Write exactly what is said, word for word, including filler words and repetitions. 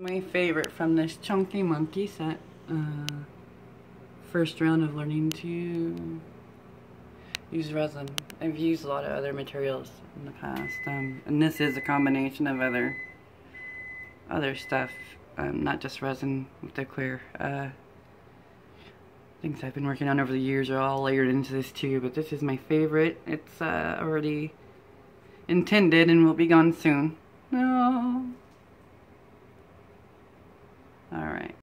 My favorite from this Chunky Monkey set. Uh, first round of learning to use resin. I've used a lot of other materials in the past, um, and this is a combination of other other stuff, um, not just resin with the clear. Uh, things I've been working on over the years are all layered into this too, but this is my favorite. It's uh, already intended and will be gone soon. No. Alright.